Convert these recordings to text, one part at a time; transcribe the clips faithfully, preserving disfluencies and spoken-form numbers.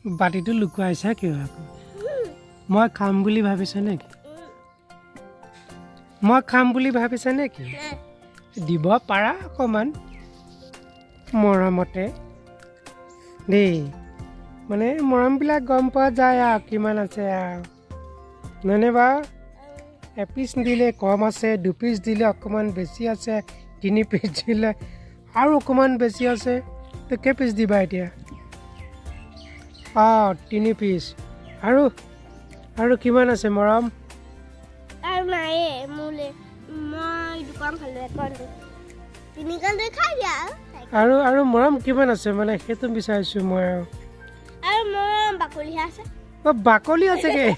বাটিটো লুকুৱাইছা কিয় আকৌ মই খাম বুলি ভাবিছা নেকি মই খাম বুলি ভাবিছা নেকি দিব পাৰা অকমান মৰমতে দেই মানে মৰমবিলাক গম পোৱা যায় আৰু কিমান আছে আৰু মানে বা এপিচ দিলে কম আছে দুপিচ দিলে অকমান বেছি আছে তিনি পিচ দিলে আৰু অকমান বেছি আছে তো কেই পিচ দিবা এতিয়া অঁ তিনি পিচ আৰু আৰু কিমান আছে মৰম আৰু নাই মোলে মই দুকাম খালো একাউণ্ট তিনি কাল খাই দিয়া আৰু আৰু মৰম কিমান আছে মানে সেইটো বিচাৰিছো মই আৰু আৰু মৰম বাকলি আছে অ বাকলি আছে কে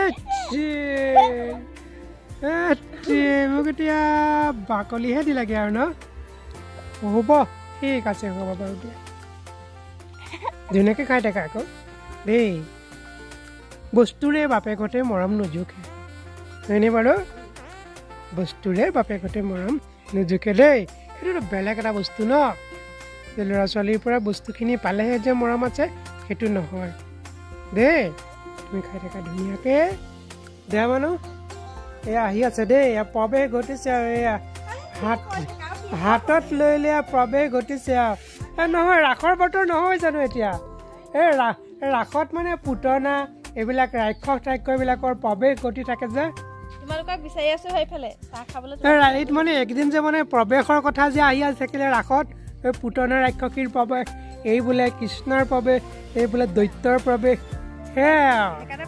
মোক এতিয়া বাকলিহে দি লাগে আৰু ন হ'ব ঠিক আছে হ'ব বাৰু দিয়া ধুনীয়াকৈ খাই থাকা আকৌ দেই বস্তুৰে বাপেকতে মৰম নোজোখে হয়নে বাৰু বস্তুৰে বাপেকতে মৰম নোজোখে দেই সেইটো বেলেগ এটা বস্তু ন ল'ৰা ছোৱালীৰ পৰা বস্তুখিনি পালেহে যে মৰম আছে সেইটো নহয় দেই তুমি খাই থাকা ধুনীয়াকৈ দিয়া মানুহ এয়া আহি আছে দেই এয়া প্ৰৱেশ ঘটিছে আৰু এয়া হাত হাতত লৈ লৈ প্ৰৱেশ ঘটিছে আৰু নহয় ৰাসৰ বতৰ নহয় জানো এতিয়া এই ৰাসত মানে পুতনা এইবিলাক ৰাক্ষস ৰাক্ষসবিলাকৰ প্ৰৱেশ ঘটি থাকে যে তোমালোকক বিচাৰি আছো সেইফালে চাহ খাবলৈ ৰাইত মানে একদিন যে মানে প্ৰৱেশৰ কথা যে আহি আছে থাকিলে ৰাসত এই পুতনা ৰাক্ষসীৰ প্ৰৱেশ এই বোলে কৃষ্ণৰ প্ৰৱেশ এই বোলে দৈত্যৰ প্ৰৱেশ সেয়া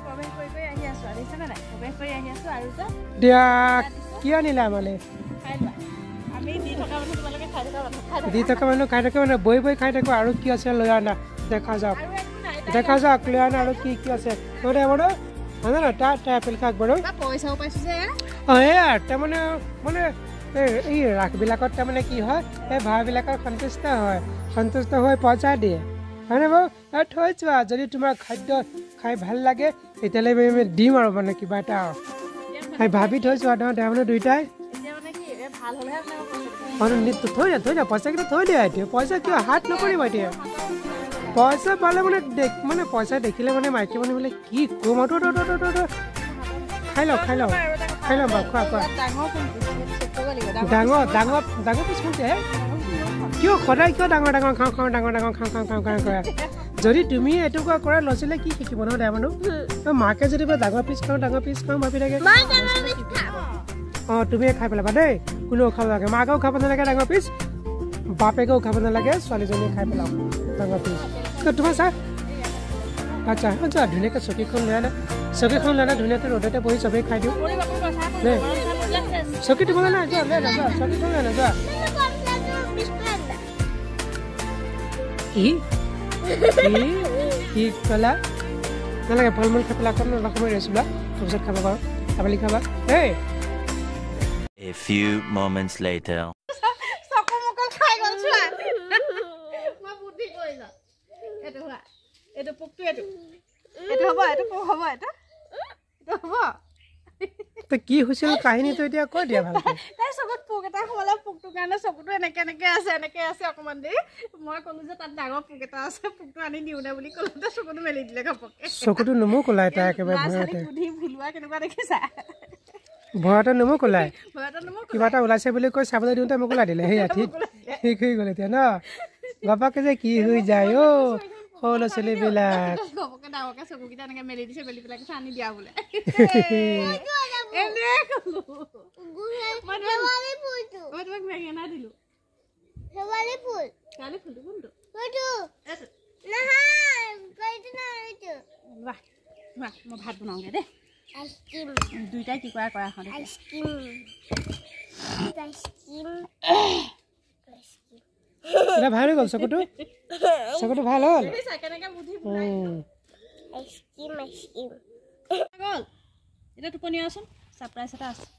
দিয়া কি আনিলা মানে দি থকা মানুহ খাই থাকে মানে বহি বহি খাই থাকো আৰু কি আছে লৈ আনা দেখা যাওক দেখা যাওক লৈ আনা আৰু কি কি আছে বাৰু নাজানো তাৰ তাৰ এপেল খাওক বাৰু পইচাও পাইছো যে অঁ এয়া তাৰমানে মানে এই ৰাসবিলাকত তাৰমানে কি হয় এই ভাড়াবিলাকৰ সন্তুষ্ট হয় সন্তুষ্ট হৈ পইচা দিয়ে হয়নে বাৰু থৈ চোৱা যদি তোমাৰ খাদ্য খাই ভাল লাগে তেতিয়াহ'লে আমি দিম আৰু মানে কিবা এটা আৰু ভাবি থৈ চোৱা নহয় তাৰমানে দুইটাই থৈ দিয়া থৈ দিয়া পইচাকেইটা থৈ দিয়া এতিয়া পইচা কিয় হাত নকৰিবা এতিয়া পইচা পালে মানে মানে পইচা দেখিলে মানে মাইকী মানুহ বোলে কি কম আৰু খাই লওক খাই লওক খাই লওক বাৰু খোৱা খোৱা ডাঙৰ ডাঙৰ ডাঙৰ পিছ কোনটোহে কিয় সদায় কিয় ডাঙৰ ডাঙৰ খাওঁ খাওঁ ডাঙৰ ডাঙৰ খাওঁ খাওঁ খাওঁ খাওঁ কৰা যদি তুমি এইটোকুৱা কৰা ল'ৰা ছোৱালীয়ে কি শিকিব নহয় ডাঙৰ মানুহ মাকে যদি বোলে ডাঙৰ পিচ খাওঁ ডাঙৰ পিচ খাওঁ ভাবি থাকে অঁ তুমিয়ে খাই পেলাবা দেই কোনেও খাব লাগে মাকেও খাব নালাগে ডাঙৰ পিচ বাপেকেও খাব নালাগে ছোৱালীজনীয়ে খাই পেলাওঁ ডাঙৰ পিচ তোমাৰ চা আচ্ছা আচ্ছা ধুনীয়াকৈ চকীখন লৈ আনা চকীখন লৈ আনা ধুনীয়াকৈ ৰ'দতে বহি চবেই খাই দিওঁ দেই চকী দিব নাই যোৱা লৈ আনা যোৱা চকীখন লৈ আনা যোৱা কি কি ক'লা নালাগে ফল মূল খাই পেলাই অকণ অলপ সময় ৰেষ্ট লোৱা তাৰপিছত খাব পাৰোঁ আবেলি খাবা দেই A few moments later. চকু মুকল খাই গল চোৱা মই বুদ্ধি কৰিলা এটো হোৱা এটো পুকটো এটো এটো হ'ব এটো পোক হ'ব এটা এটো হ'ব তো কি হৈছিল কাহিনীটো এতিয়া কৈ দিয়া ভালকৈ তাই চকুত পোক এটা হ'লে পোকটো কাৰণে চকুটো এনেকে এনেকে আছে এনেকে আছে অকমান দেই মই ক'লো যে তাত ডাঙৰ পোক এটা আছে পোকটো আনি দিওঁ না বুলি ক'লো তাই চকুটো মেলি দিলে ঘপককে চকুটো নমুক ওলাই তাই একেবাৰে ভয়তে বুদ্ধি ভুলুৱা কেনেকুৱা দেখিছা ভয়তে নমুক ওলাই কিবা এটা ওলাইছে বুলি কৈ চাবলৈ দিওঁতে মোক ওলাই দিলে সেয়া ঠিক ঠিক হৈ গ'ল এতিয়া ন বাপাকে যে কি হৈ যায় অ' সৰু ল'ৰা ছোৱালীবিলাক ঘপককে ডাঙৰকে চকুকেইটা এনেকে মেলি দিছে মেলি পেলাই কৈছে আনি দিয়া বোলে মই ভাত বনাওঁগে দেই দুইটাই কি কৰা কৰা এখন এটা ভাল হৈ গ'ল চকুটো চকুটো ভাল হ'ল এতিয়া টোপনি আছোন ছাৰপ্ৰাইজ এটা আছে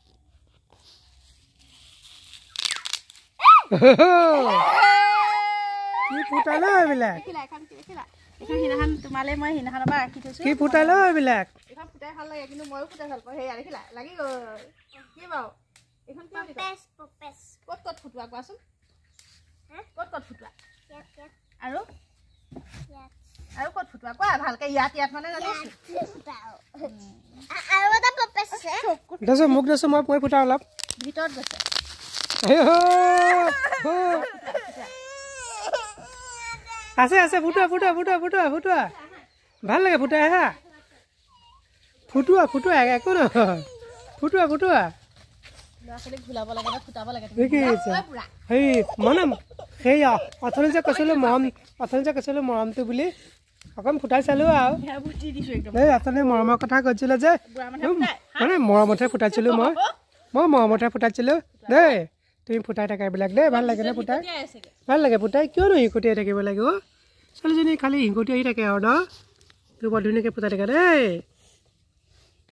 কি ফুটালো এইবিলাক এখন সিনাখন তোমালে মই সিনাখনৰ পৰা ৰাখি থৈছো কি ফুটালো এইবিলাক এখন ফুটাই ভাল লাগে কিন্তু ময়ো ফুটাই ভাল পাওঁ সেয়া দেখিলা লাগি গ'ল কি বাৰু এখন পপেছ পপেছ ক'ত ক'ত ফুটোৱা কোৱাচোন ক'ত ক'ত ফুটোৱা আৰু আৰু ক'ত ফুটোৱা কোৱা ভালকে ইয়াত ইয়াত মানে জানিছো আৰু এটা পপেছ আছে দেছো মোক দেছো মই মই ফুটা অলপ ভিতৰত গৈছে আছে আছে ফুটোৱা ফুটোৱা ফুটোৱা ফুটোৱা ফুটোৱা ভাল লাগে ফুটাই হা ফুটোৱা ফুটোৱা একো নহয় ফুটোৱা ফুটোৱা ল'ৰা ছোৱালীক ভুলাব লাগে ফুটাব লাগে সেই মানে সেয়া অথনি যে কৈছিলোঁ মৰম অথনি যে কৈছিলোঁ মৰমটো বুলি অকণ ফুটাই চালোঁ আৰু এই অথনি মৰমৰ কথা কৈছিলে যে মানে মৰমতহে ফুটাইছিলোঁ মই মই মৰমতহে ফুটাইছিলোঁ দেই তুমি ফুটাই থাকা এইবিলাক দেই ভাল লাগে নে ফুটাই ভাল লাগে ফুটাই কিয়নো হিংকটিয়াই থাকিব লাগিব ছোৱালীজনী খালি হিংকটি আহি থাকে আৰু ন তোৰ বৰ ধুনীয়াকৈ ফুটাই থাকে দেই